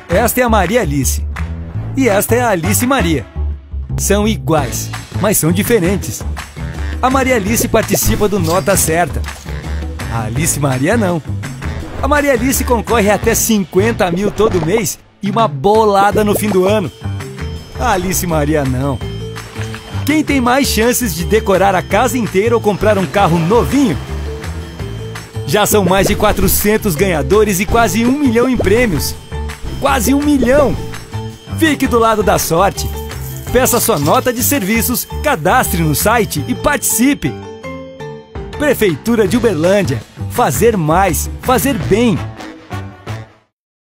Esta é a Maria Alice. E esta é a Alice Maria. São iguais, mas são diferentes. A Maria Alice participa do Nota Certa. A Alice Maria não. A Maria Alice concorre a até 50 mil todo mês e uma bolada no fim do ano. A Alice Maria não. Quem tem mais chances de decorar a casa inteira ou comprar um carro novinho? Já são mais de 400 ganhadores e quase 1 milhão em prêmios. Quase 1 milhão! Fique do lado da sorte. Peça sua nota de serviços, cadastre no site e participe. Prefeitura de Uberlândia. Fazer mais, fazer bem.